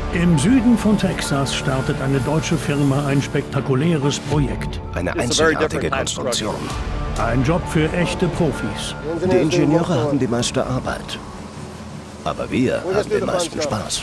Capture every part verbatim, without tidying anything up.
Im Süden von Texas startet eine deutsche Firma ein spektakuläres Projekt. Eine einzigartige Konstruktion. Ein Job für echte Profis. Die Ingenieure haben die meiste Arbeit. Aber wir haben den meisten Spaß.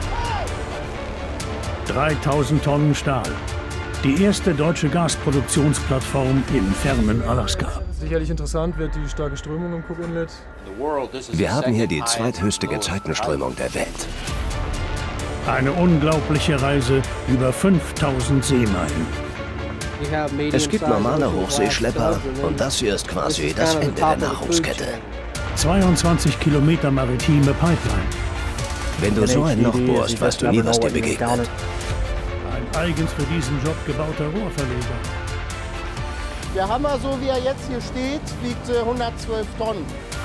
dreitausend Tonnen Stahl. Die erste deutsche Gasproduktionsplattform im fernen Alaska. Sicherlich interessant wird die starke Strömung im Cook Inlet. Wir haben hier die zweithöchste Gezeitenströmung der Welt. Eine unglaubliche Reise über fünftausend Seemeilen. Es gibt normale Hochseeschlepper und das hier ist quasi das Ende der Nahrungskette. zweiundzwanzig Kilometer maritime Pipeline. Wenn du so ein Loch bohrst, weißt du nie, was dir begegnet. Ein eigens für diesen Job gebauter Rohrverleger. Der Hammer, so wie er jetzt hier steht, wiegt äh, hundertzwölf Tonnen.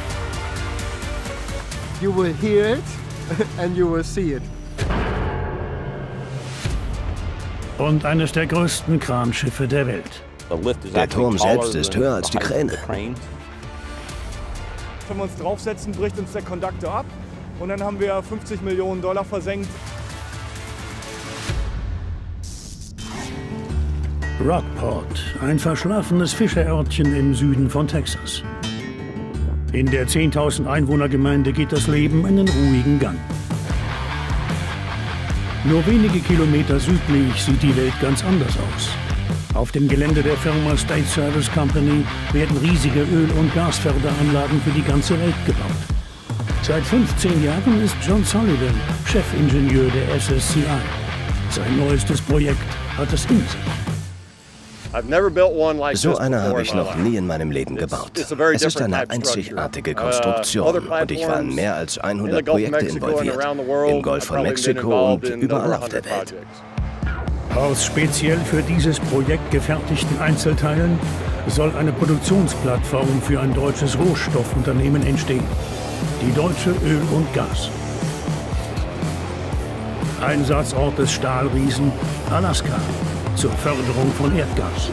You will hear it and you will see it. Und eines der größten Kranschiffe der Welt. Der Turm selbst ist höher als die Kräne. Wenn wir uns draufsetzen, bricht uns der Konduktor ab und dann haben wir fünfzig Millionen Dollar versenkt. Rockport, ein verschlafenes Fischerörtchen im Süden von Texas. In der zehntausend Einwohner-Gemeinde geht das Leben einen ruhigen Gang. Nur wenige Kilometer südlich sieht die Welt ganz anders aus. Auf dem Gelände der Firma State Service Company werden riesige Öl- und Gasförderanlagen für die ganze Welt gebaut. Seit fünfzehn Jahren ist John Sullivan Chefingenieur der S S C I. Sein neuestes Projekt hat es in sich. So eine habe ich noch nie in meinem Leben gebaut. Es ist eine einzigartige Konstruktion und ich war in mehr als hundert Projekte involviert. Im Golf von Mexiko und überall auf der Welt. Aus speziell für dieses Projekt gefertigten Einzelteilen soll eine Produktionsplattform für ein deutsches Rohstoffunternehmen entstehen. Die Deutsche Öl und Gas. Einsatzort des Stahlriesen Alaska zur Förderung von Erdgas.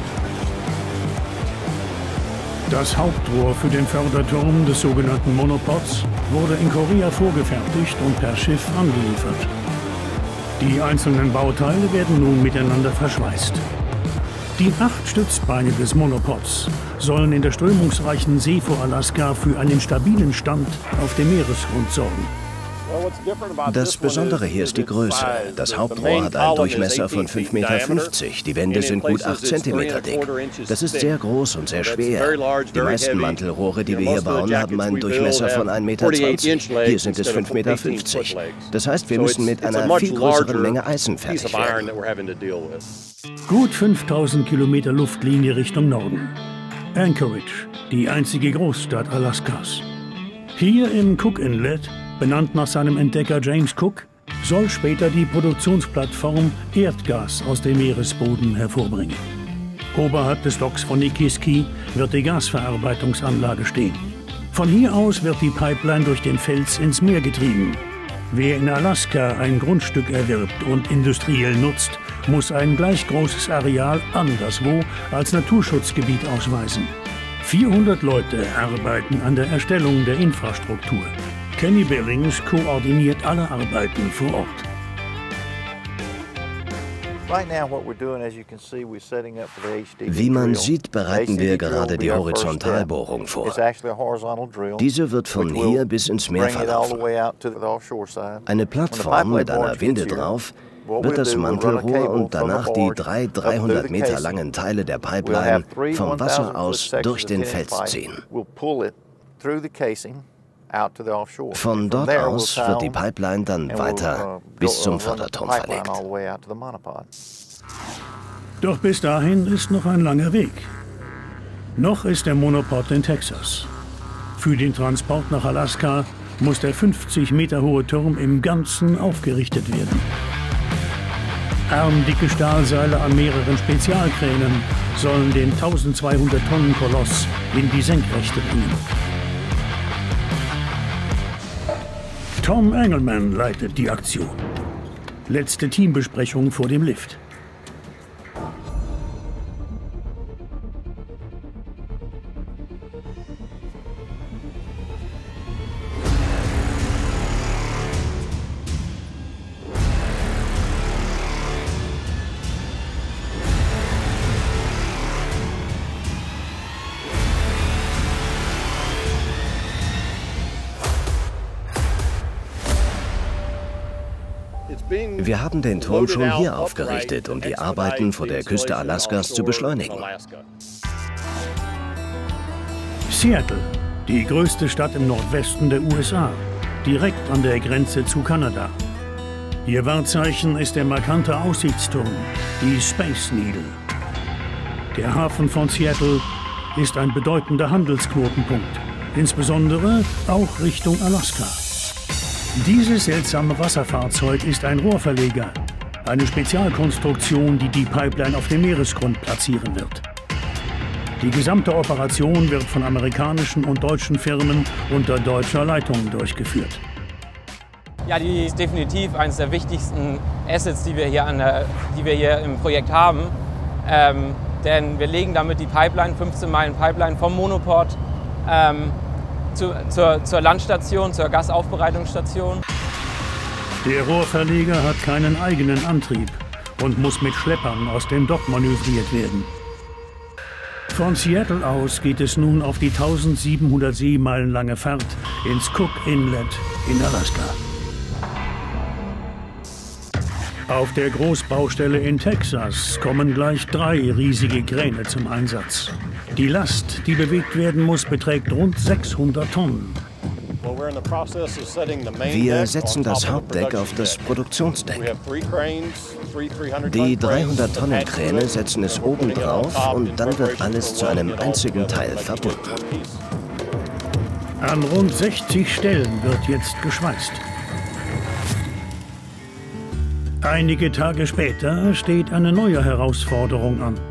Das Hauptrohr für den Förderturm des sogenannten Monopods wurde in Korea vorgefertigt und per Schiff angeliefert. Die einzelnen Bauteile werden nun miteinander verschweißt. Die acht Stützbeine des Monopods sollen in der strömungsreichen See vor Alaska für einen stabilen Stand auf dem Meeresgrund sorgen. Das Besondere hier ist die Größe. Das Hauptrohr hat einen Durchmesser von fünf Komma fünfzig Meter. Die Wände sind gut acht Zentimeter dick. Das ist sehr groß und sehr schwer. Die meisten Mantelrohre, die wir hier bauen, haben einen Durchmesser von ein Komma zwanzig Meter. Hier sind es fünf Komma fünfzig Meter. Das heißt, wir müssen mit einer viel größeren Menge Eisen fertig werden. Gut fünftausend Kilometer Luftlinie Richtung Norden. Anchorage, die einzige Großstadt Alaskas. Hier im Cook Inlet, benannt nach seinem Entdecker James Cook, soll später die Produktionsplattform Erdgas aus dem Meeresboden hervorbringen. Oberhalb des Docks von Nikiski wird die Gasverarbeitungsanlage stehen. Von hier aus wird die Pipeline durch den Fels ins Meer getrieben. Wer in Alaska ein Grundstück erwirbt und industriell nutzt, muss ein gleich großes Areal anderswo als Naturschutzgebiet ausweisen. vierhundert Leute arbeiten an der Erstellung der Infrastruktur. Kenny Billings koordiniert alle Arbeiten vor Ort. Wie man sieht, bereiten wir gerade die Horizontalbohrung vor. Diese wird von hier bis ins Meer verlaufen. Eine Plattform mit einer Winde drauf wird das Mantelrohr und danach die drei dreihundert Meter langen Teile der Pipeline vom Wasser aus durch den Fels ziehen. Von dort aus wird die Pipeline dann weiter bis zum Förderturm verlegt. Doch bis dahin ist noch ein langer Weg. Noch ist der Monopod in Texas. Für den Transport nach Alaska muss der fünfzig Meter hohe Turm im Ganzen aufgerichtet werden. Armdicke Stahlseile an mehreren Spezialkränen sollen den eintausendzweihundert Tonnen Koloss in die Senkrechte bringen. Tom Engelman leitet die Aktion. Letzte Teambesprechung vor dem Lift. Wir haben den Turm schon hier aufgerichtet, um die Arbeiten vor der Küste Alaskas zu beschleunigen. Seattle, die größte Stadt im Nordwesten der U S A, direkt an der Grenze zu Kanada. Ihr Wahrzeichen ist der markante Aussichtsturm, die Space Needle. Der Hafen von Seattle ist ein bedeutender Handelsknotenpunkt, insbesondere auch Richtung Alaska. Dieses seltsame Wasserfahrzeug ist ein Rohrverleger, eine Spezialkonstruktion, die die Pipeline auf dem Meeresgrund platzieren wird. Die gesamte Operation wird von amerikanischen und deutschen Firmen unter deutscher Leitung durchgeführt. Ja, die ist definitiv eines der wichtigsten Assets, die wir hier, an der, die wir hier im Projekt haben. Ähm, denn wir legen damit die Pipeline, fünfzehn Meilen Pipeline vom Monoport ähm, zu, zur, zur Landstation, zur Gasaufbereitungsstation. Der Rohrverleger hat keinen eigenen Antrieb und muss mit Schleppern aus dem Dock manövriert werden. Von Seattle aus geht es nun auf die eintausendsiebenhundert Seemeilen lange Fahrt ins Cook Inlet in Alaska. Auf der Großbaustelle in Texas kommen gleich drei riesige Kräne zum Einsatz. Die Last, die bewegt werden muss, beträgt rund sechshundert Tonnen. Wir setzen das Hauptdeck auf das Produktionsdeck. Die dreihundert Tonnen Kräne setzen es oben drauf und dann wird alles zu einem einzigen Teil verbunden. An rund sechzig Stellen wird jetzt geschweißt. Einige Tage später steht eine neue Herausforderung an.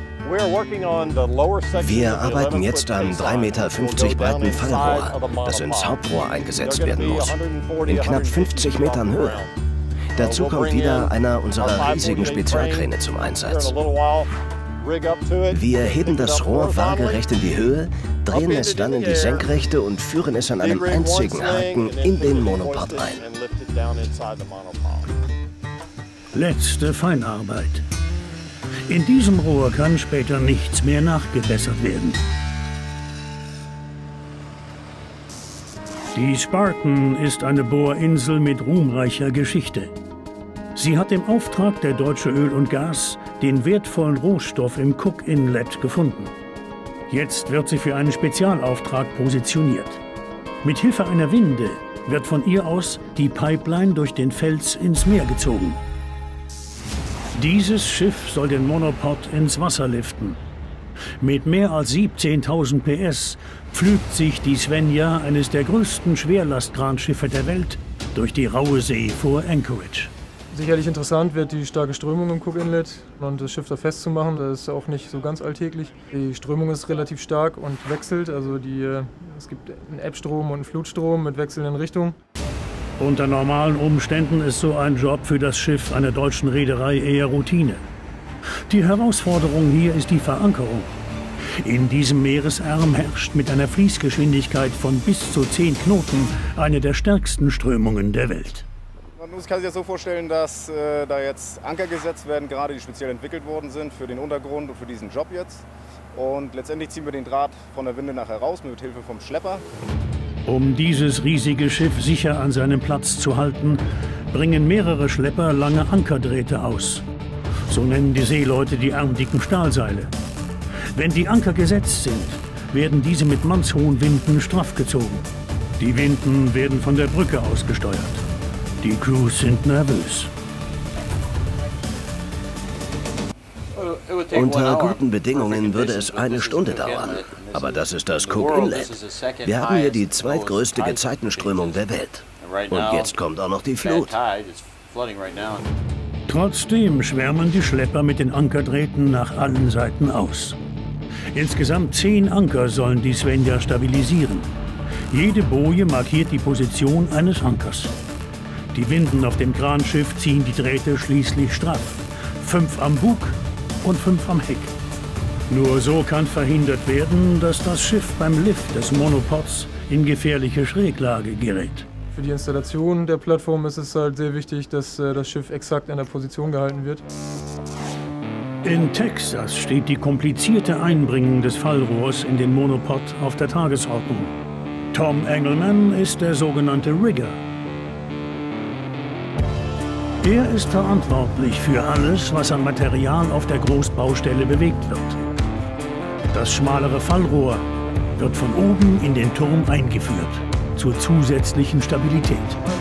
Wir arbeiten jetzt am drei Meter fünfzig breiten Fallrohr, das ins Hauptrohr eingesetzt werden muss, in knapp fünfzig Metern Höhe. Dazu kommt wieder einer unserer riesigen Spezialkräne zum Einsatz. Wir heben das Rohr waagerecht in die Höhe, drehen es dann in die Senkrechte und führen es an einem einzigen Haken in den Monopod ein. Letzte Feinarbeit. In diesem Rohr kann später nichts mehr nachgebessert werden. Die Spartan ist eine Bohrinsel mit ruhmreicher Geschichte. Sie hat im Auftrag der Deutsche Öl und Gas den wertvollen Rohstoff im Cook Inlet gefunden. Jetzt wird sie für einen Spezialauftrag positioniert. Mit Hilfe einer Winde wird von ihr aus die Pipeline durch den Fels ins Meer gezogen. Dieses Schiff soll den Monopod ins Wasser liften. Mit mehr als siebzehntausend P S pflügt sich die Svenja, eines der größten Schwerlastkranschiffe der Welt, durch die raue See vor Anchorage. Sicherlich interessant wird die starke Strömung im Cook Inlet und das Schiff da festzumachen. Das ist auch nicht so ganz alltäglich. Die Strömung ist relativ stark und wechselt. Also die, es gibt einen Ebbstrom und einen Flutstrom mit wechselnden Richtungen. Unter normalen Umständen ist so ein Job für das Schiff einer deutschen Reederei eher Routine. Die Herausforderung hier ist die Verankerung. In diesem Meeresarm herrscht mit einer Fließgeschwindigkeit von bis zu zehn Knoten eine der stärksten Strömungen der Welt. Man kann sich das so vorstellen, dass äh, da jetzt Anker gesetzt werden, gerade die speziell entwickelt worden sind für den Untergrund und für diesen Job jetzt. Und letztendlich ziehen wir den Draht von der Winde nachher raus mit Hilfe vom Schlepper. Um dieses riesige Schiff sicher an seinem Platz zu halten, bringen mehrere Schlepper lange Ankerdrähte aus. So nennen die Seeleute die armdicken Stahlseile. Wenn die Anker gesetzt sind, werden diese mit mannshohen Winden straff gezogen. Die Winden werden von der Brücke aus gesteuert. Die Crews sind nervös. Unter guten Bedingungen würde es eine Stunde dauern. Aber das ist das Cook Inlet. Wir haben hier die zweitgrößte Gezeitenströmung der Welt. Und jetzt kommt auch noch die Flut. Trotzdem schwärmen die Schlepper mit den Ankerdrähten nach allen Seiten aus. Insgesamt zehn Anker sollen die Svenja stabilisieren. Jede Boje markiert die Position eines Ankers. Die Winden auf dem Kranschiff ziehen die Drähte schließlich straff. Fünf am Bug und fünf am Heck. Nur so kann verhindert werden, dass das Schiff beim Lift des Monopods in gefährliche Schräglage gerät. Für die Installation der Plattform ist es halt sehr wichtig, dass äh, das Schiff exakt in der Position gehalten wird. In Texas steht die komplizierte Einbringung des Fallrohrs in den Monopod auf der Tagesordnung. Tom Engelman ist der sogenannte Rigger. Er ist verantwortlich für alles, was an Material auf der Großbaustelle bewegt wird. Das schmalere Fallrohr wird von oben in den Turm eingeführt, zur zusätzlichen Stabilität.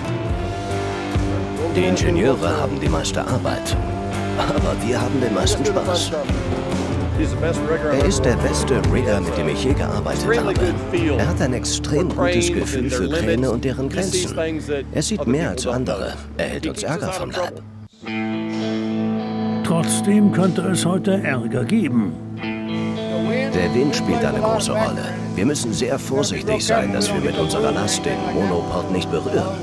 Die Ingenieure haben die meiste Arbeit, aber wir haben den meisten Spaß. Er ist der beste Rigger, mit dem ich je gearbeitet habe. Er hat ein extrem gutes Gefühl für Kräne und deren Grenzen. Er sieht mehr als andere. Er hält uns Ärger vom Leib. Trotzdem könnte es heute Ärger geben. Der Wind spielt eine große Rolle. Wir müssen sehr vorsichtig sein, dass wir mit unserer Last den Monopod nicht berühren.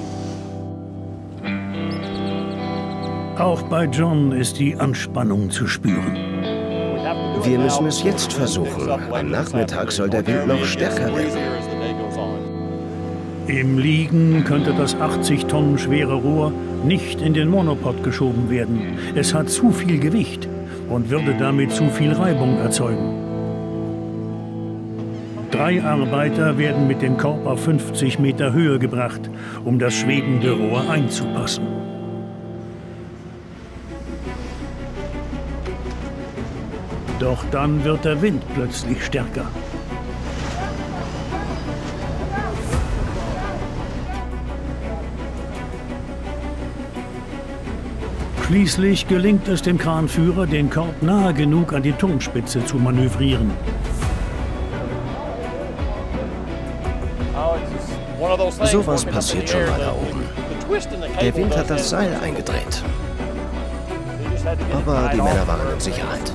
Auch bei John ist die Anspannung zu spüren. Wir müssen es jetzt versuchen. Am Nachmittag soll der Wind noch stärker werden. Im Liegen könnte das achtzig Tonnen schwere Rohr nicht in den Monopod geschoben werden. Es hat zu viel Gewicht und würde damit zu viel Reibung erzeugen. Drei Arbeiter werden mit dem Korb auf fünfzig Meter Höhe gebracht, um das schwebende Rohr einzupassen. Doch dann wird der Wind plötzlich stärker. Schließlich gelingt es dem Kranführer, den Korb nahe genug an die Turmspitze zu manövrieren. Sowas passiert schon mal da oben. Der Wind hat das Seil eingedreht. Aber die Männer waren in Sicherheit.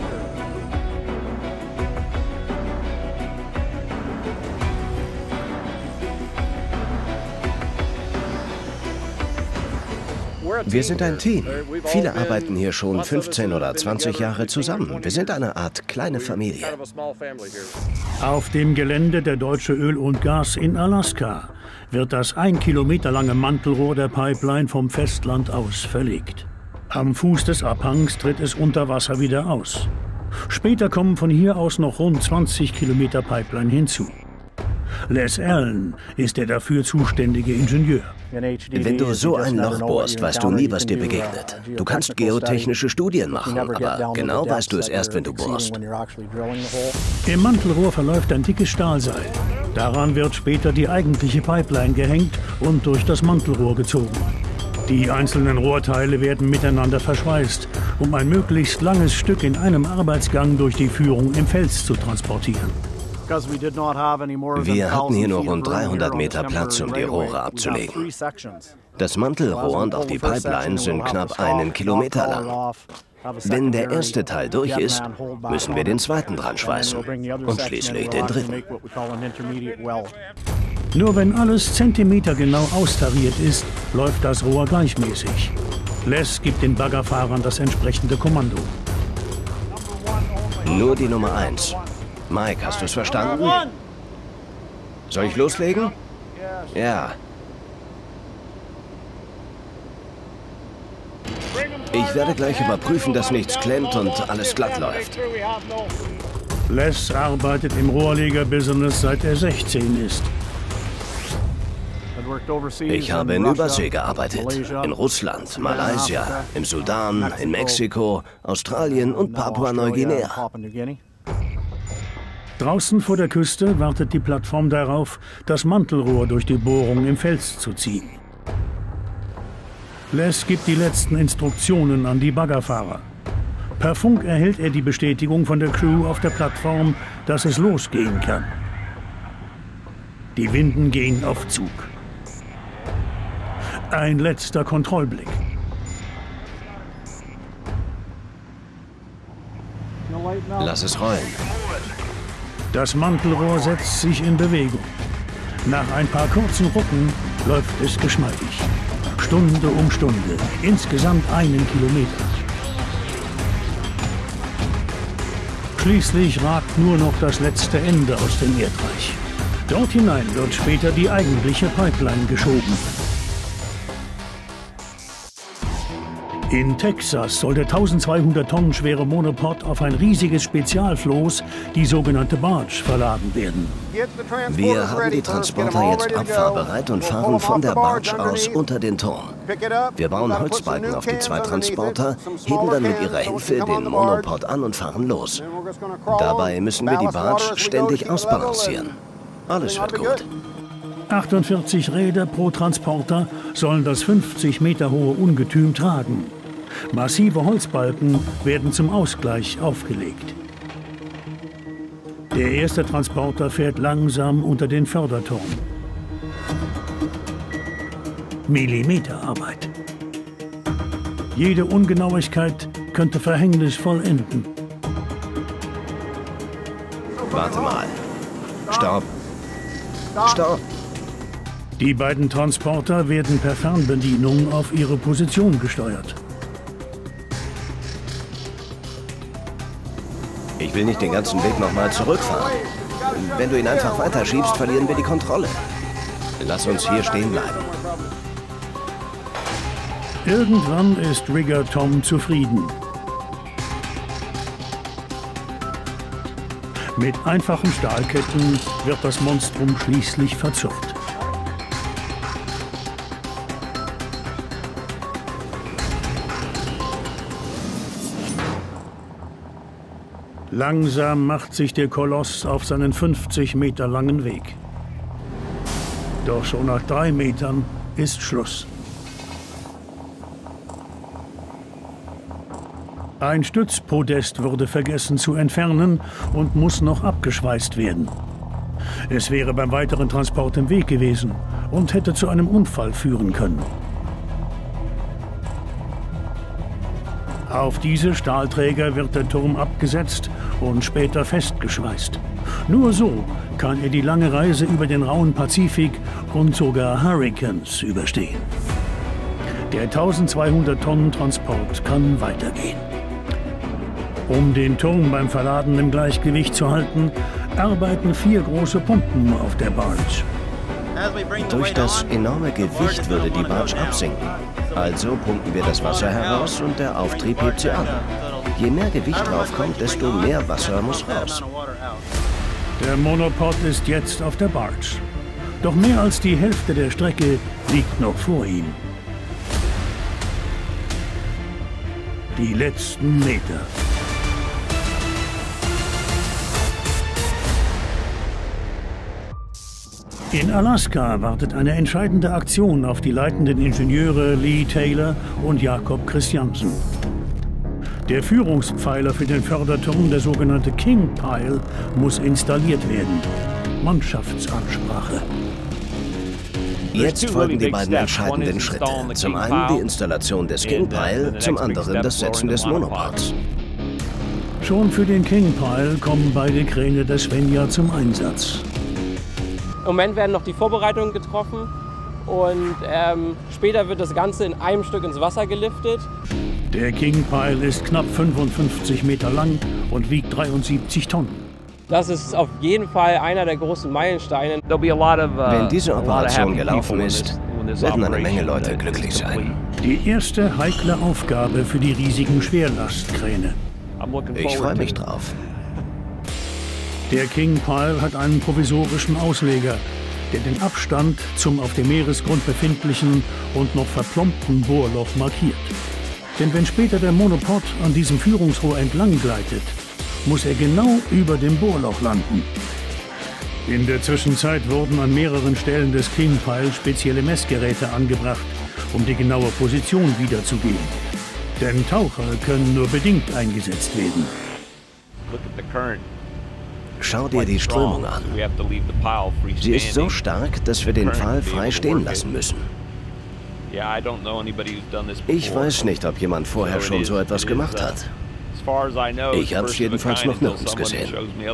Wir sind ein Team. Viele arbeiten hier schon fünfzehn oder zwanzig Jahre zusammen. Wir sind eine Art kleine Familie. Auf dem Gelände der Deutsche Öl und Gas in Alaska wird das ein Kilometer lange Mantelrohr der Pipeline vom Festland aus verlegt. Am Fuß des Abhangs tritt es unter Wasser wieder aus. Später kommen von hier aus noch rund zwanzig Kilometer Pipeline hinzu. Les Allen ist der dafür zuständige Ingenieur. Wenn du so ein Loch bohrst, weißt du nie, was dir begegnet. Du kannst geotechnische Studien machen, aber genau weißt du es erst, wenn du bohrst. Im Mantelrohr verläuft ein dickes Stahlseil. Daran wird später die eigentliche Pipeline gehängt und durch das Mantelrohr gezogen. Die einzelnen Rohrteile werden miteinander verschweißt, um ein möglichst langes Stück in einem Arbeitsgang durch die Führung im Fels zu transportieren. Wir hatten hier nur rund dreihundert Meter Platz, um die Rohre abzulegen. Das Mantelrohr und auch die Pipeline sind knapp einen Kilometer lang. Wenn der erste Teil durch ist, müssen wir den zweiten dran schweißen und schließlich den dritten. Nur wenn alles zentimetergenau austariert ist, läuft das Rohr gleichmäßig. Les gibt den Baggerfahrern das entsprechende Kommando. Nur die Nummer eins. Mike, hast du es verstanden? Soll ich loslegen? Ja. Ich werde gleich überprüfen, dass nichts klemmt und alles glatt läuft. Les arbeitet im Rohrleger-Business, seit er sechzehn ist. Ich habe in Übersee gearbeitet. In Russland, Malaysia, im Sudan, in Mexiko, Australien und Papua-Neuguinea. Draußen vor der Küste wartet die Plattform darauf, das Mantelrohr durch die Bohrung im Fels zu ziehen. Les gibt die letzten Instruktionen an die Baggerfahrer. Per Funk erhält er die Bestätigung von der Crew auf der Plattform, dass es losgehen kann. Die Winden gehen auf Zug. Ein letzter Kontrollblick. Lass es rollen. Das Mantelrohr setzt sich in Bewegung. Nach ein paar kurzen Rucken läuft es geschmeidig. Stunde um Stunde, insgesamt einen Kilometer. Schließlich ragt nur noch das letzte Ende aus dem Erdreich. Dort hinein wird später die eigentliche Pipeline geschoben. In Texas soll der tausendzweihundert Tonnen schwere Monopod auf ein riesiges Spezialfloß, die sogenannte Barge, verladen werden. Wir haben die Transporter jetzt abfahrbereit und fahren von der Barge aus unter den Turm. Wir bauen Holzbalken auf die zwei Transporter, heben dann mit ihrer Hilfe den Monopod an und fahren los. Dabei müssen wir die Barge ständig ausbalancieren. Alles wird gut. achtundvierzig Räder pro Transporter sollen das fünfzig Meter hohe Ungetüm tragen. Massive Holzbalken werden zum Ausgleich aufgelegt. Der erste Transporter fährt langsam unter den Förderturm. Millimeterarbeit. Jede Ungenauigkeit könnte verhängnisvoll enden. Warte mal. Stopp. Stopp. Die beiden Transporter werden per Fernbedienung auf ihre Position gesteuert. Ich will nicht den ganzen Weg nochmal zurückfahren. Wenn du ihn einfach weiterschiebst, verlieren wir die Kontrolle. Lass uns hier stehen bleiben. Irgendwann ist Rigger Tom zufrieden. Mit einfachen Stahlketten wird das Monstrum schließlich verzurrt. Langsam macht sich der Koloss auf seinen fünfzig Meter langen Weg. Doch schon nach drei Metern ist Schluss. Ein Stützpodest wurde vergessen zu entfernen und muss noch abgeschweißt werden. Es wäre beim weiteren Transport im Weg gewesen und hätte zu einem Unfall führen können. Auf diese Stahlträger wird der Turm abgesetzt und später festgeschweißt. Nur so kann er die lange Reise über den rauen Pazifik und sogar Hurrikans überstehen. Der eintausendzweihundert Tonnen Transport kann weitergehen. Um den Turm beim Verladen im Gleichgewicht zu halten, arbeiten vier große Pumpen auf der Barge. Durch das enorme Gewicht würde die Barge absinken. Also pumpen wir das Wasser heraus und der Auftrieb hebt sie an. Je mehr Gewicht draufkommt, desto mehr Wasser muss raus. Der Monopod ist jetzt auf der Barge. Doch mehr als die Hälfte der Strecke liegt noch vor ihm. Die letzten Meter. In Alaska wartet eine entscheidende Aktion auf die leitenden Ingenieure Lee Taylor und Jakob Christiansen. Der Führungspfeiler für den Förderturm, der sogenannte King Pile, muss installiert werden. Mannschaftsansprache. Jetzt folgen die beiden entscheidenden Schritte. Zum einen die Installation des King Pile, zum anderen das Setzen des Monopods. Schon für den King Pile kommen beide Kräne der Svenja zum Einsatz. Im Moment werden noch die Vorbereitungen getroffen und ähm, später wird das Ganze in einem Stück ins Wasser geliftet. Der King Pile ist knapp fünfundfünfzig Meter lang und wiegt dreiundsiebzig Tonnen. Das ist auf jeden Fall einer der großen Meilensteine. Wenn diese Operation gelaufen ist, werden eine Menge Leute glücklich sein. Die erste heikle Aufgabe für die riesigen Schwerlastkräne. Ich freue mich drauf. Der King Pile hat einen provisorischen Ausleger, der den Abstand zum auf dem Meeresgrund befindlichen und noch verplombten Bohrloch markiert. Denn wenn später der Monopod an diesem Führungsrohr entlang gleitet, muss er genau über dem Bohrloch landen. In der Zwischenzeit wurden an mehreren Stellen des King Pile spezielle Messgeräte angebracht, um die genaue Position wiederzugeben. Denn Taucher können nur bedingt eingesetzt werden. Schau dir die Strömung an. Sie ist so stark, dass wir den Pfeil frei stehen lassen müssen. Ich weiß nicht, ob jemand vorher schon so etwas gemacht hat. Ich habe es jedenfalls noch nirgends gesehen.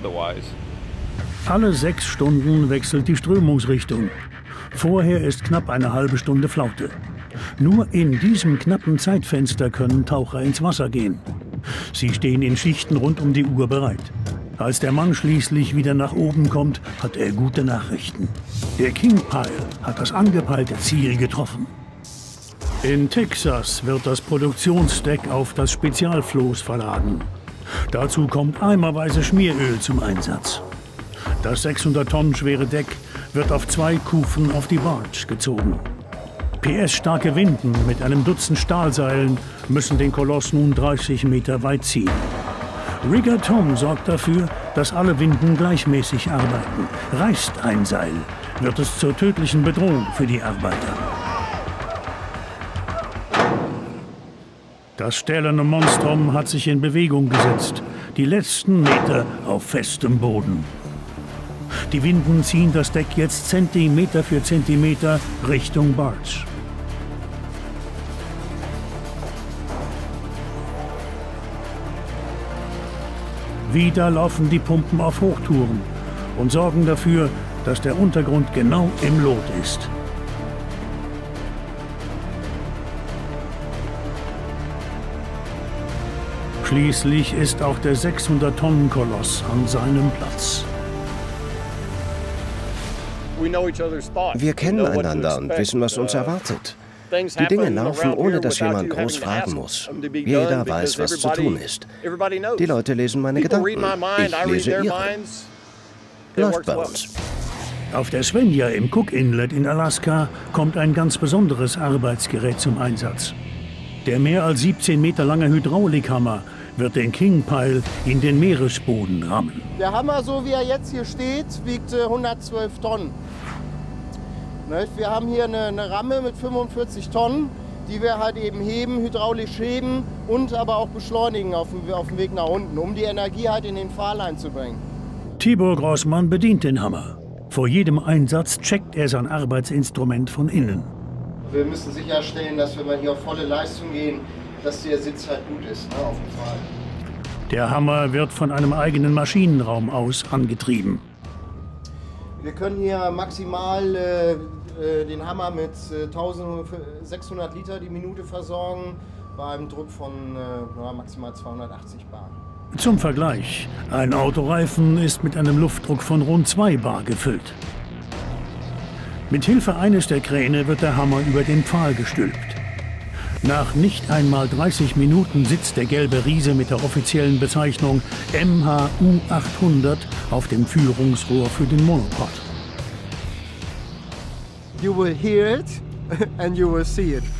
Alle sechs Stunden wechselt die Strömungsrichtung. Vorher ist knapp eine halbe Stunde Flaute. Nur in diesem knappen Zeitfenster können Taucher ins Wasser gehen. Sie stehen in Schichten rund um die Uhr bereit. Als der Mann schließlich wieder nach oben kommt, hat er gute Nachrichten. Der King Pile hat das angepeilte Ziel getroffen. In Texas wird das Produktionsdeck auf das Spezialfloß verladen. Dazu kommt eimerweise Schmieröl zum Einsatz. Das sechshundert Tonnen schwere Deck wird auf zwei Kufen auf die Barge gezogen. P S-starke Winden mit einem Dutzend Stahlseilen müssen den Koloss nun dreißig Meter weit ziehen. Rigger Tom sorgt dafür, dass alle Winden gleichmäßig arbeiten. Reißt ein Seil, wird es zur tödlichen Bedrohung für die Arbeiter. Das stählerne Monstrum hat sich in Bewegung gesetzt, die letzten Meter auf festem Boden. Die Winden ziehen das Deck jetzt Zentimeter für Zentimeter Richtung Barge. Wieder laufen die Pumpen auf Hochtouren und sorgen dafür, dass der Untergrund genau im Lot ist. Schließlich ist auch der sechshundert Tonnen Koloss an seinem Platz. Wir kennen einander und wissen, was uns erwartet. Die Dinge laufen, ohne dass jemand groß fragen muss. Jeder weiß, was zu tun ist. Die Leute lesen meine Gedanken. Ich lese ihre. Läuft bei uns. Auf der Svenja im Cook Inlet in Alaska kommt ein ganz besonderes Arbeitsgerät zum Einsatz. Der mehr als siebzehn Meter lange Hydraulikhammer wird den King Pile in den Meeresboden rammen. Der Hammer, so wie er jetzt hier steht, wiegt äh, hundertzwölf Tonnen. Ne? Wir haben hier eine, eine Ramme mit fünfundvierzig Tonnen, die wir halt eben heben, hydraulisch heben und aber auch beschleunigen auf dem, auf dem Weg nach unten, um die Energie halt in den Fahrlein zu bringen. Tibor Grossmann bedient den Hammer. Vor jedem Einsatz checkt er sein Arbeitsinstrument von innen. Wir müssen sicherstellen, dass wenn wir hier auf volle Leistung gehen, dass der Sitz halt gut ist, ne, auf dem Fall. Der Hammer wird von einem eigenen Maschinenraum aus angetrieben. Wir können hier maximal äh, äh, den Hammer mit äh, eintausendsechshundert Liter die Minute versorgen, bei einem Druck von äh, maximal zweihundertachtzig Bar. Zum Vergleich, ein Autoreifen ist mit einem Luftdruck von rund zwei Bar gefüllt. Mit Hilfe eines der Kräne wird der Hammer über den Pfahl gestülpt. Nach nicht einmal dreißig Minuten sitzt der gelbe Riese mit der offiziellen Bezeichnung M H U achthundert auf dem Führungsrohr für den Monopod. You will hear it and you will see it.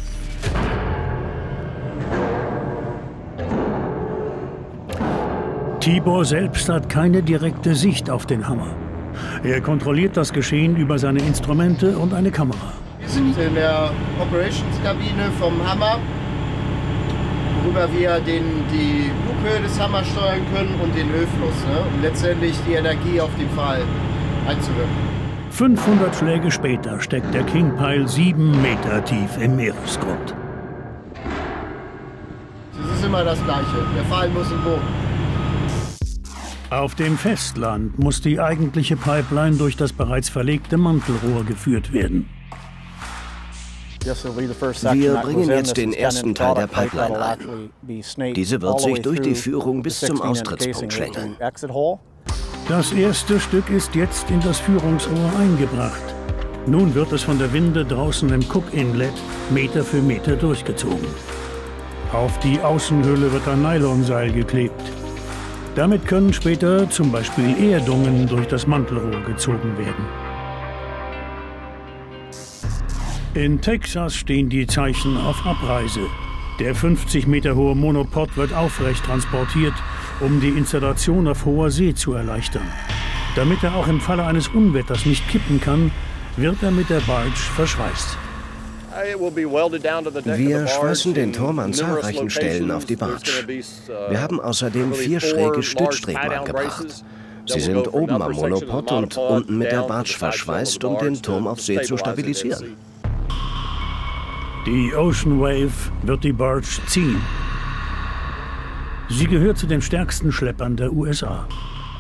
Tibor selbst hat keine direkte Sicht auf den Hammer. Er kontrolliert das Geschehen über seine Instrumente und eine Kamera. Wir sind in der Operationskabine vom Hammer, worüber wir den, die Luke des Hammers steuern können und den Ölfluss, ne, um letztendlich die Energie auf den Pfahl einzuwirken. fünfhundert Schläge später steckt der King Pile sieben Meter tief im Meeresgrund. Es ist immer das Gleiche. Der Pfahl muss im Boden. Auf dem Festland muss die eigentliche Pipeline durch das bereits verlegte Mantelrohr geführt werden. Wir bringen jetzt den ersten Teil der Pipeline ein. Diese wird sich durch die Führung bis zum Austrittspunkt schlängeln. Das erste Stück ist jetzt in das Führungsrohr eingebracht. Nun wird es von der Winde draußen im Cook Inlet Meter für Meter durchgezogen. Auf die Außenhülle wird ein Nylonseil geklebt. Damit können später zum Beispiel Erdungen durch das Mantelrohr gezogen werden. In Texas stehen die Zeichen auf Abreise. Der fünfzig Meter hohe Monopod wird aufrecht transportiert, um die Installation auf hoher See zu erleichtern. Damit er auch im Falle eines Unwetters nicht kippen kann, wird er mit der Barge verschweißt. Wir schweißen den Turm an zahlreichen Stellen auf die Barge. Wir haben außerdem vier schräge Stützstreben angebracht. Sie sind oben am Monopod und unten mit der Barge verschweißt, um den Turm auf See zu stabilisieren. Die Ocean Wave wird die Barge ziehen. Sie gehört zu den stärksten Schleppern der U S A.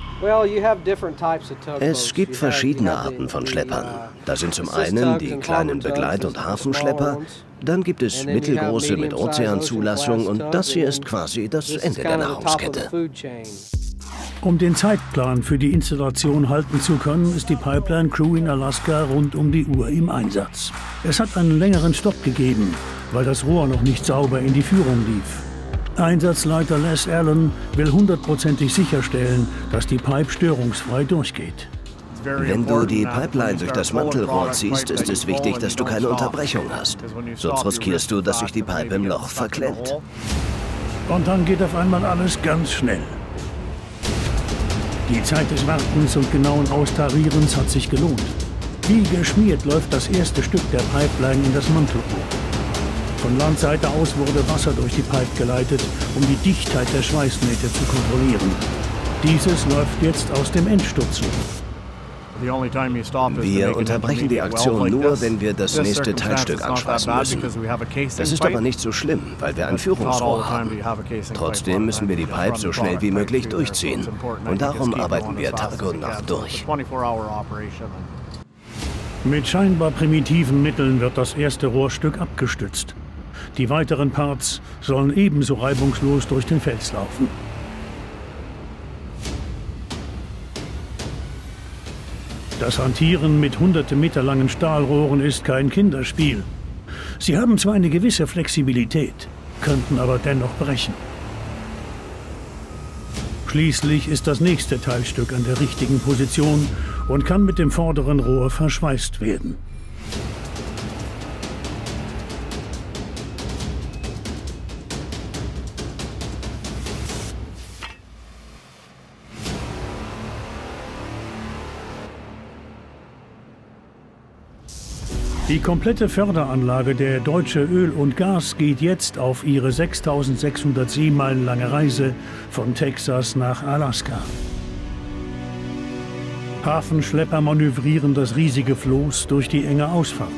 Es gibt verschiedene Arten von Schleppern. Da sind zum einen die kleinen Begleit- und Hafenschlepper, dann gibt es mittelgroße mit Ozeanzulassung und das hier ist quasi das Ende der Nahrungskette. Um den Zeitplan für die Installation halten zu können, ist die Pipeline Crew in Alaska rund um die Uhr im Einsatz. Es hat einen längeren Stopp gegeben, weil das Rohr noch nicht sauber in die Führung lief. Einsatzleiter Les Allen will hundertprozentig sicherstellen, dass die Pipe störungsfrei durchgeht. Wenn du die Pipeline durch das Mantelrohr ziehst, ist es wichtig, dass du keine Unterbrechung hast. Sonst riskierst du, dass sich die Pipe im Loch verklemmt. Und dann geht auf einmal alles ganz schnell. Die Zeit des Wartens und genauen Austarierens hat sich gelohnt. Wie geschmiert läuft das erste Stück der Pipeline in das Mantelrohr. Von Landseite aus wurde Wasser durch die Pipe geleitet, um die Dichtheit der Schweißnähte zu kontrollieren. Dieses läuft jetzt aus dem Endstutzen. Wir unterbrechen die Aktion nur, wenn wir das nächste Teilstück anschweißen müssen. Das ist aber nicht so schlimm, weil wir ein Führungsrohr haben. Trotzdem müssen wir die Pipe so schnell wie möglich durchziehen. Und darum arbeiten wir Tag und Nacht durch. Mit scheinbar primitiven Mitteln wird das erste Rohrstück abgestützt. Die weiteren Parts sollen ebenso reibungslos durch den Fels laufen. Das Hantieren mit hunderte Meter langen Stahlrohren ist kein Kinderspiel. Sie haben zwar eine gewisse Flexibilität, könnten aber dennoch brechen. Schließlich ist das nächste Teilstück an der richtigen Position und kann mit dem vorderen Rohr verschweißt werden. Die komplette Förderanlage der Deutsche Öl und Gas geht jetzt auf ihre sechstausendsechshundert Seemeilen lange Reise von Texas nach Alaska. Hafenschlepper manövrieren das riesige Floß durch die enge Ausfahrt.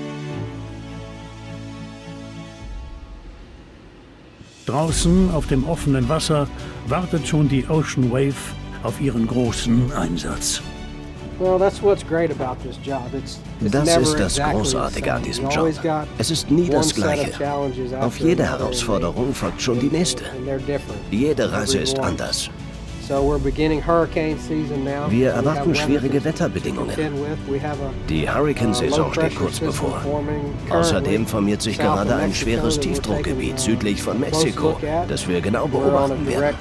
Draußen auf dem offenen Wasser wartet schon die Ocean Wave auf ihren großen Einsatz. Das ist das Großartige an diesem Job. Es ist nie das Gleiche. Auf jede Herausforderung folgt schon die nächste. Jede Reise ist anders. Wir erwarten schwierige Wetterbedingungen. Die Hurrikansaison steht kurz bevor. Außerdem formiert sich gerade ein schweres Tiefdruckgebiet südlich von Mexiko, das wir genau beobachten werden.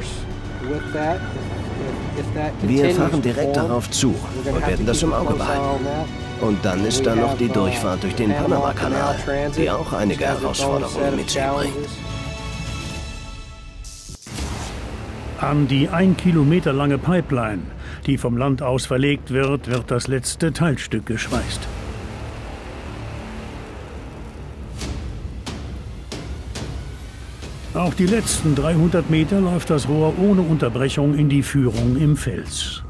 Wir fahren direkt darauf zu und werden das im Auge behalten. Und dann ist da noch die Durchfahrt durch den Panama-Kanal, die auch einige Herausforderungen mit sich bringt. An die ein Kilometer lange Pipeline, die vom Land aus verlegt wird, wird das letzte Teilstück geschweißt. Auch die letzten dreihundert Meter läuft das Rohr ohne Unterbrechung in die Führung im Fels.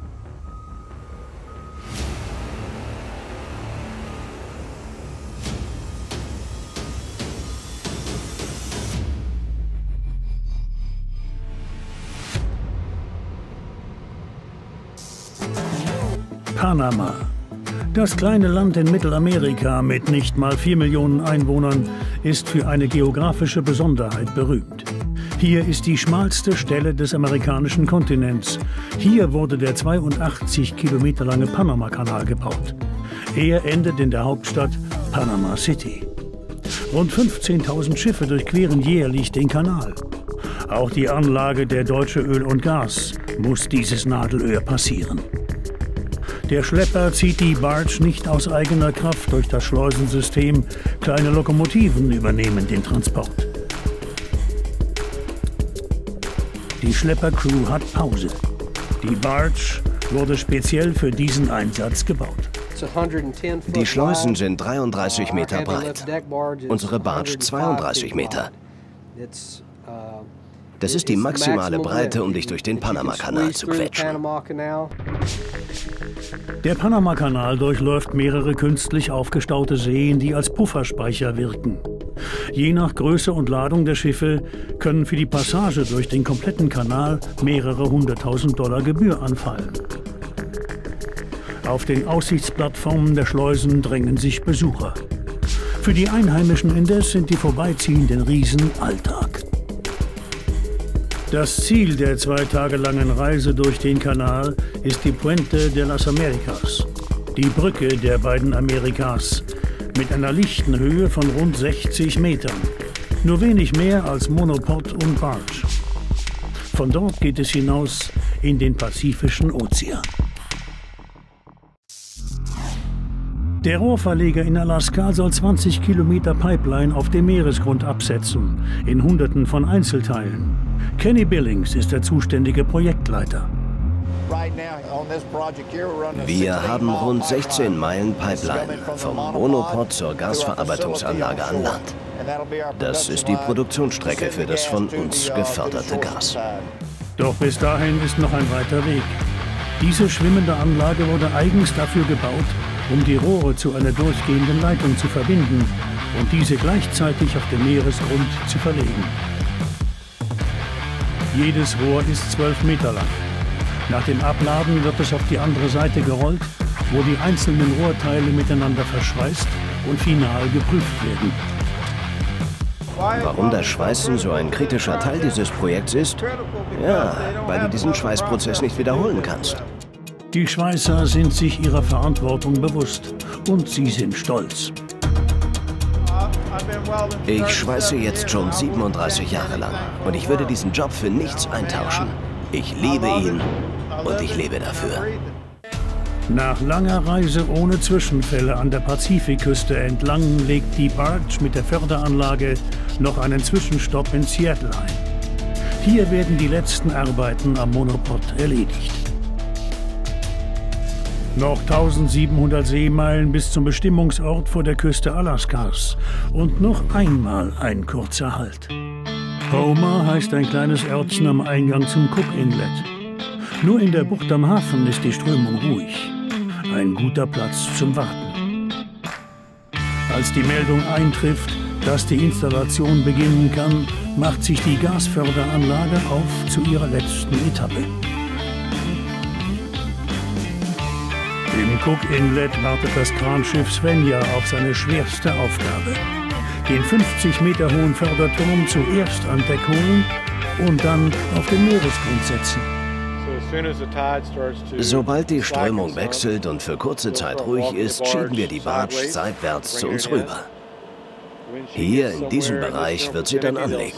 Panama. Das kleine Land in Mittelamerika mit nicht mal vier Millionen Einwohnern ist für eine geografische Besonderheit berühmt. Hier ist die schmalste Stelle des amerikanischen Kontinents. Hier wurde der zweiundachtzig Kilometer lange Panama-Kanal gebaut. Er endet in der Hauptstadt Panama City. Rund fünfzehntausend Schiffe durchqueren jährlich den Kanal. Auch die Anlage der Deutsche Öl und Gas muss dieses Nadelöhr passieren. Der Schlepper zieht die Barge nicht aus eigener Kraft durch das Schleusensystem. Kleine Lokomotiven übernehmen den Transport. Die Schleppercrew hat Pause. Die Barge wurde speziell für diesen Einsatz gebaut. Die Schleusen sind dreiunddreißig Meter breit. Unsere Barge zweiunddreißig Meter. Das ist die maximale Breite, um dich durch den Panama-Kanal zu quetschen. Der Panama-Kanal durchläuft mehrere künstlich aufgestaute Seen, die als Pufferspeicher wirken. Je nach Größe und Ladung der Schiffe können für die Passage durch den kompletten Kanal mehrere hunderttausend Dollar Gebühr anfallen. Auf den Aussichtsplattformen der Schleusen drängen sich Besucher. Für die Einheimischen indes sind die vorbeiziehenden Riesen Alltag. Das Ziel der zwei Tage langen Reise durch den Kanal ist die Puente de las Americas, die Brücke der beiden Amerikas, mit einer lichten Höhe von rund sechzig Metern, nur wenig mehr als Monopod und Barge. Von dort geht es hinaus in den Pazifischen Ozean. Der Rohrverleger in Alaska soll zwanzig Kilometer Pipeline auf dem Meeresgrund absetzen, in Hunderten von Einzelteilen. Kenny Billings ist der zuständige Projektleiter. Wir haben rund sechzehn Meilen Pipeline vom Monopod zur Gasverarbeitungsanlage an Land. Das ist die Produktionsstrecke für das von uns geförderte Gas. Doch bis dahin ist noch ein weiter Weg. Diese schwimmende Anlage wurde eigens dafür gebaut, um die Rohre zu einer durchgehenden Leitung zu verbinden und diese gleichzeitig auf dem Meeresgrund zu verlegen. Jedes Rohr ist zwölf Meter lang. Nach dem Abladen wird es auf die andere Seite gerollt, wo die einzelnen Rohrteile miteinander verschweißt und final geprüft werden. Warum das Schweißen so ein kritischer Teil dieses Projekts ist? Ja, weil du diesen Schweißprozess nicht wiederholen kannst. Die Schweißer sind sich ihrer Verantwortung bewusst und sie sind stolz. Ich schweiße jetzt schon siebenunddreißig Jahre lang und ich würde diesen Job für nichts eintauschen. Ich liebe ihn und ich lebe dafür. Nach langer Reise ohne Zwischenfälle an der Pazifikküste entlang legt die Barge mit der Förderanlage noch einen Zwischenstopp in Seattle ein. Hier werden die letzten Arbeiten am Monopod erledigt. Noch tausendsiebenhundert Seemeilen bis zum Bestimmungsort vor der Küste Alaskas und noch einmal ein kurzer Halt. Homer heißt ein kleines Örtchen am Eingang zum Cook Inlet. Nur in der Bucht am Hafen ist die Strömung ruhig. Ein guter Platz zum Warten. Als die Meldung eintrifft, dass die Installation beginnen kann, macht sich die Gasförderanlage auf zu ihrer letzten Etappe. Im Cook Inlet wartet das Kranschiff Svenja auf seine schwerste Aufgabe. Den fünfzig Meter hohen Förderturm zuerst an Deck holen und dann auf den Meeresgrund setzen. Sobald die Strömung wechselt und für kurze Zeit ruhig ist, schieben wir die Barge seitwärts zu uns rüber. Hier in diesem Bereich wird sie dann anlegen.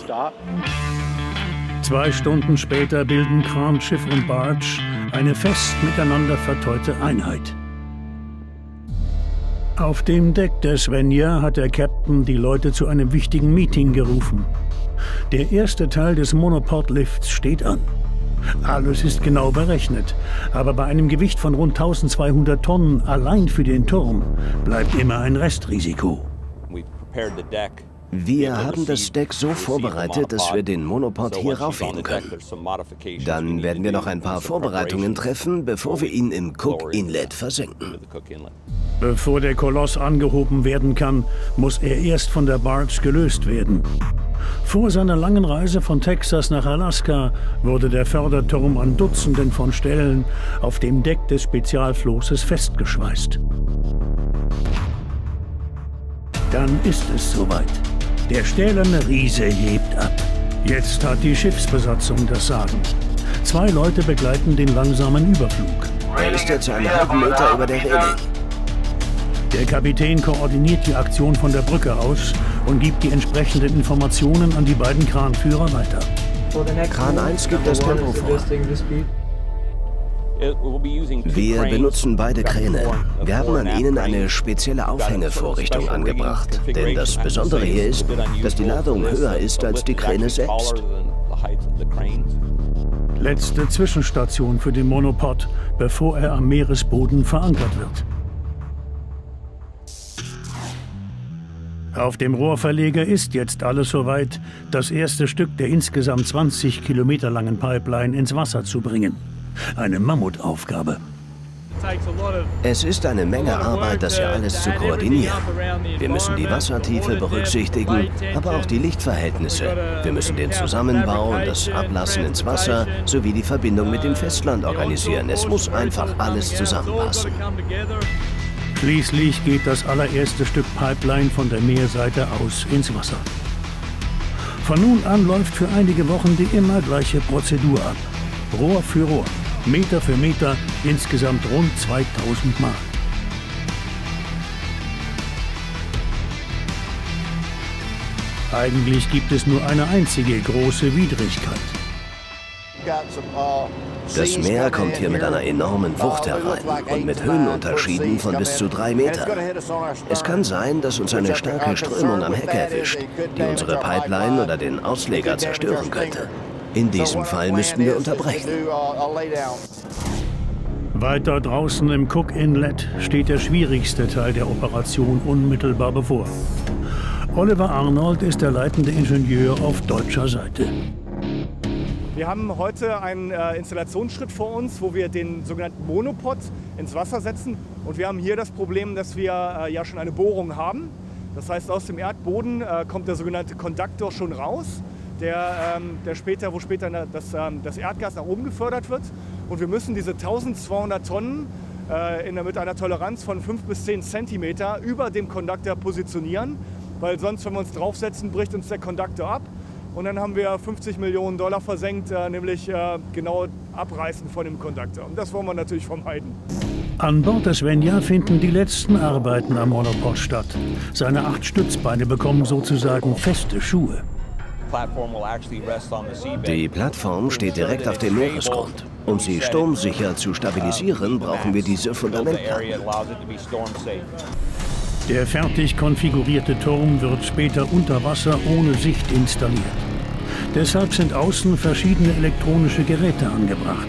Zwei Stunden später bilden Kranschiff und Barge eine fest miteinander verteute Einheit. Auf dem Deck der Svenja hat der Captain die Leute zu einem wichtigen Meeting gerufen. Der erste Teil des Monopod-Lifts steht an. Alles ist genau berechnet, aber bei einem Gewicht von rund tausendzweihundert Tonnen allein für den Turm bleibt immer ein Restrisiko. Wir haben das Deck so vorbereitet, dass wir den Monopod hier raufheben können. Dann werden wir noch ein paar Vorbereitungen treffen, bevor wir ihn im Cook Inlet versenken. Bevor der Koloss angehoben werden kann, muss er erst von der Barge gelöst werden. Vor seiner langen Reise von Texas nach Alaska wurde der Förderturm an Dutzenden von Stellen auf dem Deck des Spezialflosses festgeschweißt. Dann ist es soweit. Der stählerne Riese hebt ab. Jetzt hat die Schiffsbesatzung das Sagen. Zwei Leute begleiten den langsamen Überflug. Er ist jetzt einen halben Meter über der Reling. Der Kapitän koordiniert die Aktion von der Brücke aus und gibt die entsprechenden Informationen an die beiden Kranführer weiter. Kran eins gibt das Tempo vor. Wir benutzen beide Kräne. Wir haben an ihnen eine spezielle Aufhängevorrichtung angebracht. Denn das Besondere hier ist, dass die Ladung höher ist als die Kräne selbst. Letzte Zwischenstation für den Monopod, bevor er am Meeresboden verankert wird. Auf dem Rohrverleger ist jetzt alles soweit, das erste Stück der insgesamt zwanzig Kilometer langen Pipeline ins Wasser zu bringen. Eine Mammutaufgabe. Es ist eine Menge Arbeit, das hier alles zu koordinieren. Wir müssen die Wassertiefe berücksichtigen, aber auch die Lichtverhältnisse. Wir müssen den Zusammenbau und das Ablassen ins Wasser sowie die Verbindung mit dem Festland organisieren. Es muss einfach alles zusammenpassen. Schließlich geht das allererste Stück Pipeline von der Meerseite aus ins Wasser. Von nun an läuft für einige Wochen die immer gleiche Prozedur ab. Rohr für Rohr, Meter für Meter, insgesamt rund zweitausend Mal. Eigentlich gibt es nur eine einzige große Widrigkeit. Das Meer kommt hier mit einer enormen Wucht herein und mit Höhenunterschieden von bis zu drei Metern. Es kann sein, dass uns eine starke Strömung am Heck erwischt, die unsere Pipeline oder den Ausleger zerstören könnte. In diesem Fall müssten wir unterbrechen. Weiter draußen im Cook Inlet steht der schwierigste Teil der Operation unmittelbar bevor. Oliver Arnold ist der leitende Ingenieur auf deutscher Seite. Wir haben heute einen äh, Installationsschritt vor uns, wo wir den sogenannten Monopod ins Wasser setzen. Und wir haben hier das Problem, dass wir äh, ja schon eine Bohrung haben. Das heißt, aus dem Erdboden äh, kommt der sogenannte Konduktor schon raus, der, ähm, der später, wo später das, ähm, das Erdgas nach oben gefördert wird. Und wir müssen diese eintausendzweihundert Tonnen äh, in, mit einer Toleranz von fünf bis zehn Zentimeter über dem Konduktor positionieren. Weil sonst, wenn wir uns draufsetzen, bricht uns der Konduktor ab. Und dann haben wir fünfzig Millionen Dollar versenkt, äh, nämlich äh, genau Abreißen von dem Konduktor. Und das wollen wir natürlich vermeiden. An Bord des Svenja finden die letzten Arbeiten am Monopod statt. Seine acht Stützbeine bekommen sozusagen feste Schuhe. Die Plattform steht direkt auf dem Meeresgrund. Um sie sturmsicher zu stabilisieren, brauchen wir diese Fundamentplatten. Der fertig konfigurierte Turm wird später unter Wasser ohne Sicht installiert. Deshalb sind außen verschiedene elektronische Geräte angebracht.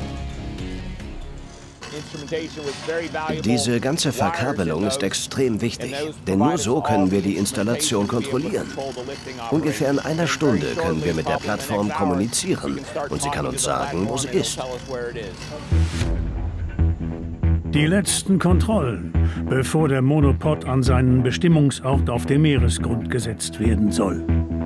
Diese ganze Verkabelung ist extrem wichtig, denn nur so können wir die Installation kontrollieren. Ungefähr in einer Stunde können wir mit der Plattform kommunizieren und sie kann uns sagen, wo sie ist. Die letzten Kontrollen, bevor der Monopod an seinen Bestimmungsort auf dem Meeresgrund gesetzt werden soll.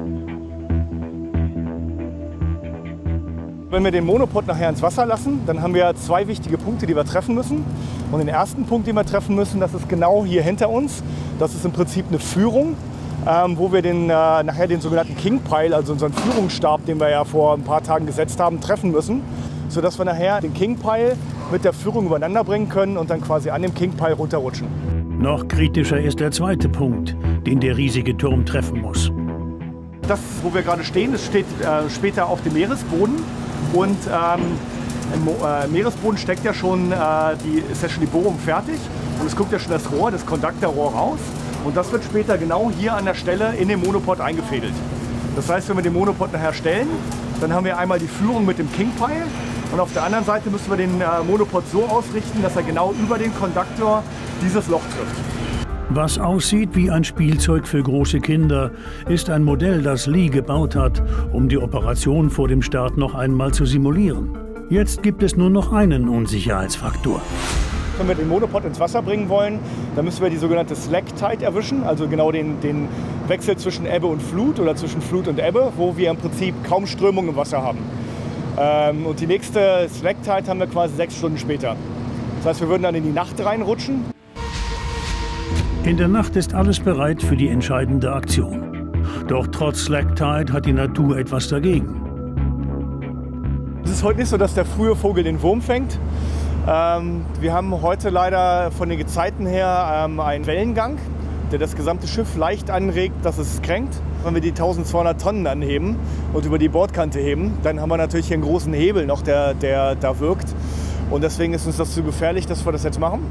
Wenn wir den Monopod nachher ins Wasser lassen, dann haben wir zwei wichtige Punkte, die wir treffen müssen. Und den ersten Punkt, den wir treffen müssen, das ist genau hier hinter uns. Das ist im Prinzip eine Führung, ähm, wo wir den, äh, nachher den sogenannten King Pile, also unseren Führungsstab, den wir ja vor ein paar Tagen gesetzt haben, treffen müssen, sodass wir nachher den King Pile mit der Führung übereinander bringen können und dann quasi an dem King Pile runterrutschen. Noch kritischer ist der zweite Punkt, den der riesige Turm treffen muss. Das, wo wir gerade stehen, das steht äh, später auf dem Meeresboden. Und ähm, im äh, Meeresboden steckt ja schon, äh, die, ist ja schon die Bohrung fertig. Und es guckt ja schon das Rohr, das Konduktorrohr raus. Und das wird später genau hier an der Stelle in den Monopod eingefädelt. Das heißt, wenn wir den Monopod nachher stellen, dann haben wir einmal die Führung mit dem King Pile. Und auf der anderen Seite müssen wir den äh, Monopod so ausrichten, dass er genau über den Konduktor dieses Loch trifft. Was aussieht wie ein Spielzeug für große Kinder, ist ein Modell, das Lee gebaut hat, um die Operation vor dem Start noch einmal zu simulieren. Jetzt gibt es nur noch einen Unsicherheitsfaktor. Wenn wir den Monopod ins Wasser bringen wollen, dann müssen wir die sogenannte Slack Tide erwischen, also genau den, den Wechsel zwischen Ebbe und Flut oder zwischen Flut und Ebbe, wo wir im Prinzip kaum Strömung im Wasser haben. Ähm, und die nächste Slack Tide haben wir quasi sechs Stunden später. Das heißt, wir würden dann in die Nacht reinrutschen. In der Nacht ist alles bereit für die entscheidende Aktion. Doch trotz Slack Tide hat die Natur etwas dagegen. Es ist heute nicht so, dass der frühe Vogel den Wurm fängt. Ähm, wir haben heute leider von den Gezeiten her ähm, einen Wellengang, der das gesamte Schiff leicht anregt, dass es kränkt. Wenn wir die eintausendzweihundert Tonnen anheben und über die Bordkante heben, dann haben wir natürlich hier einen großen Hebel noch, der, der da wirkt. Und deswegen ist uns das zu gefährlich, dass wir das jetzt machen.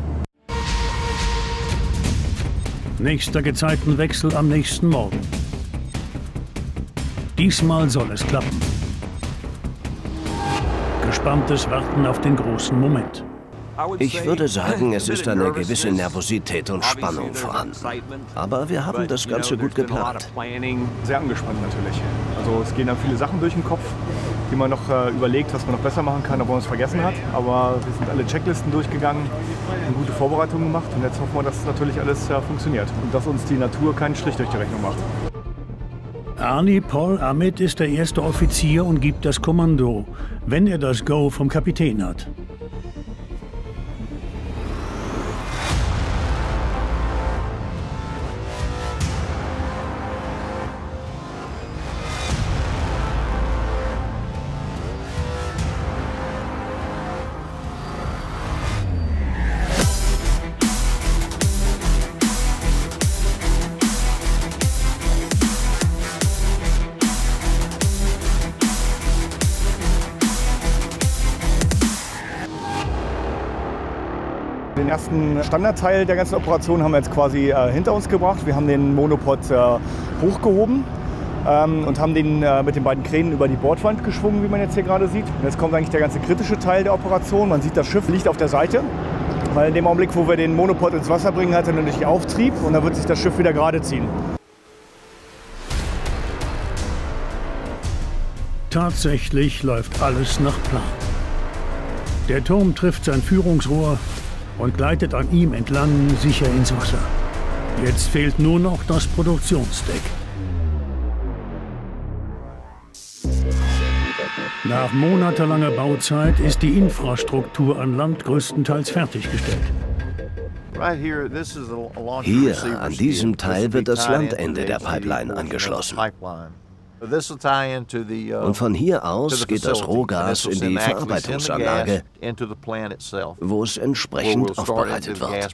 Nächster Gezeitenwechsel am nächsten Morgen. Diesmal soll es klappen. Gespanntes Warten auf den großen Moment. Ich würde sagen, es ist eine gewisse Nervosität und Spannung vorhanden. Aber wir haben das Ganze gut geplant. Sehr angespannt natürlich. Also es gehen dann viele Sachen durch den Kopf, die man noch äh, überlegt, was man noch besser machen kann, obwohl man es vergessen hat. Aber wir sind alle Checklisten durchgegangen, eine gute Vorbereitung gemacht und jetzt hoffen wir, dass natürlich alles äh, funktioniert und dass uns die Natur keinen Strich durch die Rechnung macht. Arnie Paul Amit ist der erste Offizier und gibt das Kommando, wenn er das Go vom Kapitän hat. Den ersten Standardteil der ganzen Operation haben wir jetzt quasi äh, hinter uns gebracht. Wir haben den Monopod äh, hochgehoben ähm, und haben den äh, mit den beiden Kränen über die Bordwand geschwungen, wie man jetzt hier gerade sieht. Und jetzt kommt eigentlich der ganze kritische Teil der Operation. Man sieht, das Schiff liegt auf der Seite, weil in dem Augenblick, wo wir den Monopod ins Wasser bringen, hat er natürlich Auftrieb und dann wird sich das Schiff wieder gerade ziehen. Tatsächlich läuft alles nach Plan. Der Turm trifft sein Führungsrohr und gleitet an ihm entlang sicher ins Wasser. Jetzt fehlt nur noch das Produktionsdeck. Nach monatelanger Bauzeit ist die Infrastruktur an Land größtenteils fertiggestellt. Hier, an diesem Teil, wird das Landende der Pipeline angeschlossen. Und von hier aus geht das Rohgas in die Verarbeitungsanlage, wo es entsprechend aufbereitet wird.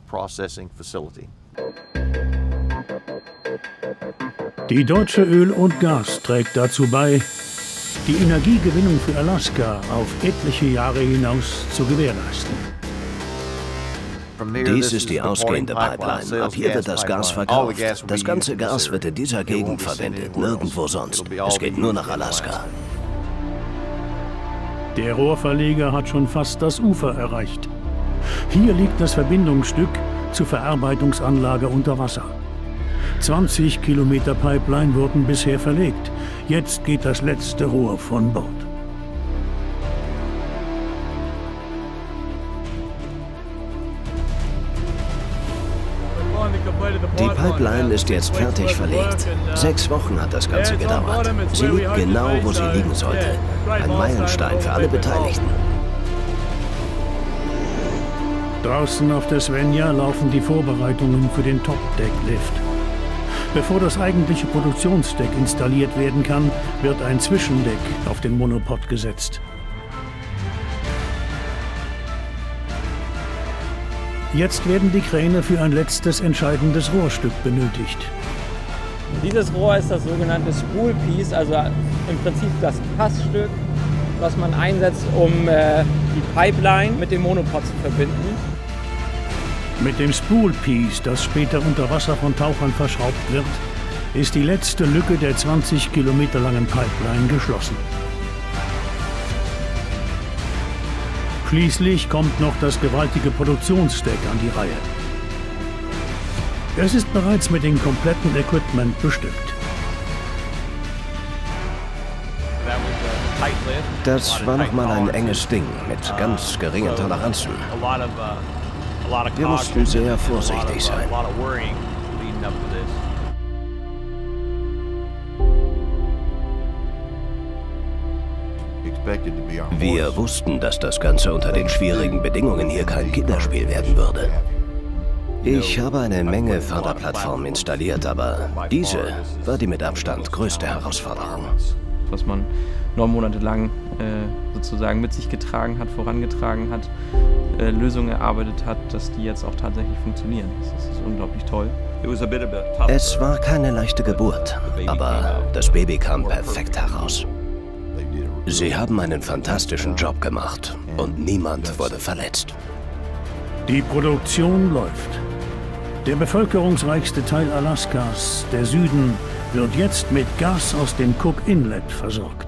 Die Deutsche Öl und Gas trägt dazu bei, die Energiegewinnung für Alaska auf etliche Jahre hinaus zu gewährleisten. Dies ist die ausgehende Pipeline. Ab hier wird das Gas verkauft. Das ganze Gas wird in dieser Gegend verwendet, nirgendwo sonst. Es geht nur nach Alaska. Der Rohrverleger hat schon fast das Ufer erreicht. Hier liegt das Verbindungsstück zur Verarbeitungsanlage unter Wasser. zwanzig Kilometer Pipeline wurden bisher verlegt. Jetzt geht das letzte Rohr von Bord. Die Pipeline ist jetzt fertig verlegt. Sechs Wochen hat das Ganze gedauert. Sie liegt genau, wo sie liegen sollte. Ein Meilenstein für alle Beteiligten. Draußen auf der Svenja laufen die Vorbereitungen für den Top-Deck-Lift. Bevor das eigentliche Produktionsdeck installiert werden kann, wird ein Zwischendeck auf den Monopod gesetzt. Jetzt werden die Kräne für ein letztes entscheidendes Rohrstück benötigt. Dieses Rohr ist das sogenannte Spoolpiece, also im Prinzip das Passstück, was man einsetzt, um äh, die Pipeline mit dem Monopod zu verbinden. Mit dem Spoolpiece, das später unter Wasser von Tauchern verschraubt wird, ist die letzte Lücke der zwanzig Kilometer langen Pipeline geschlossen. Schließlich kommt noch das gewaltige Produktionsdeck an die Reihe. Es ist bereits mit dem kompletten Equipment bestückt. Das war noch mal ein enges Ding mit ganz geringen Toleranzen. Wir mussten sehr vorsichtig sein. Wir wussten, dass das Ganze unter den schwierigen Bedingungen hier kein Kinderspiel werden würde. Ich habe eine Menge Förderplattformen installiert, aber diese war die mit Abstand größte Herausforderung. Was man neun Monate lang äh, sozusagen mit sich getragen hat, vorangetragen hat, äh, Lösungen erarbeitet hat, dass die jetzt auch tatsächlich funktionieren. Das ist unglaublich toll. Es war keine leichte Geburt, aber das Baby kam perfekt heraus. Sie haben einen fantastischen Job gemacht und niemand wurde verletzt. Die Produktion läuft. Der bevölkerungsreichste Teil Alaskas, der Süden, wird jetzt mit Gas aus dem Cook Inlet versorgt.